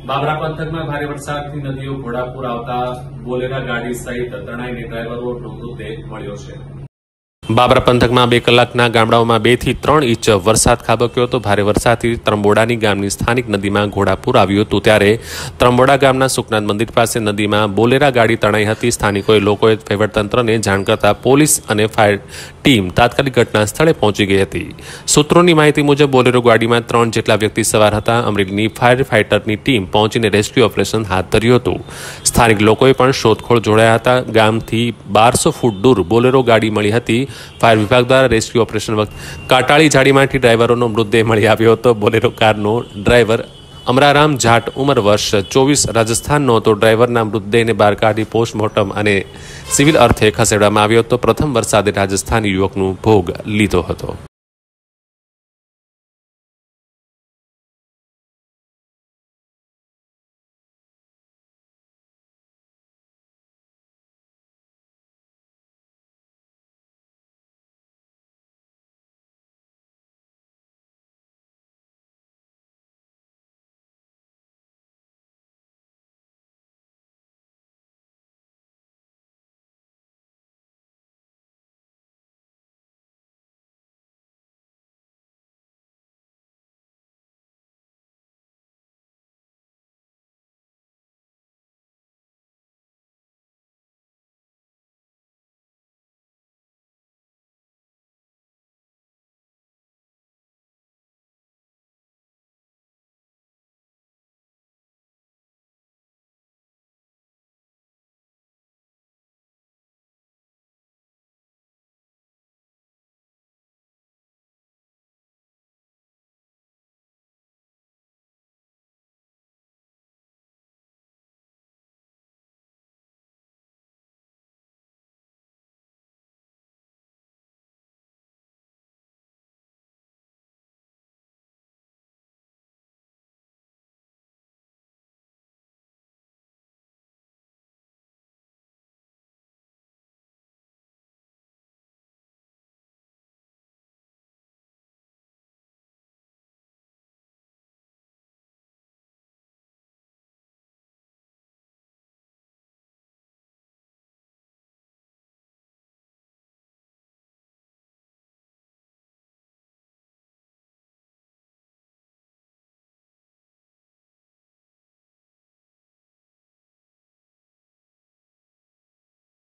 બાબરા પંથકમાં ભારે વરસાદથી નદીઓ ઘોડાપુર આવતા બોલેરા ગાડી સહિત તણાઈને ડ્રાઈવરોનો મૃતદેહ મળ્યો છે। બાબરા પંથકમાં 2 કલાકના ગામડાઓમાં 2 થી 3 ઇંચ વરસાદ ખાબક્યો હતો। ભારે વરસાદથી ત્રંબોડાની ગામની સ્થાનિક નદીમાં ઘોડાપુર આવ્યું હતું, ત્યારે ત્રંબોડા ગામના સુખનાથ મંદિર પાસે નદીમાં બોલેરા ગાડી તણાઈ હતી। સ્થાનિકોએ લોકોએ વહીવટતંત્રને જાણ કરતા પોલીસ અને ફાયર ટીમ તાત્કાલિક ઘટના સ્થળે પહોંચી ગઈ હતી। સૂત્રોની માહિતી મુજબ બોલેરો ગાડીમાં 3 જેટલા વ્યક્તિ સવાર હતા। અમરેલીની ફાયર ફાઇટરની ટીમ પહોંચીને રેસ્ક્યુ ઓપરેશન હાથ ધર્યું હતું। સ્થાનિક લોકોએ પણ શોધખોળ જોડાયા હતા। ગામથી 1200 ફૂટ દૂર બોલેરો ગાડી મળી હતી। ફાયર વિભાગ દ્વારા રેસ્ક્યુ ઓપરેશન વખતે કાટાળી ઝાડીમાંથી ડ્રાઈવરોનો મૃતદેહ મળી આવ્યો હતો। બોલેરો કારનો ડ્રાઈવર અમરારામ જાટ ઉંમર વર્ષ 24 રાજસ્થાનનો હતો। ડ્રાઈવરના મૃતદેહને બહાર કાઢી પોસ્ટમોર્ટમ અને સિવિલ અર્થે ખસેડવામાં આવ્યો હતો। પ્રથમ વરસાદે રાજસ્થાની યુવકનો ભોગ લીધો હતો।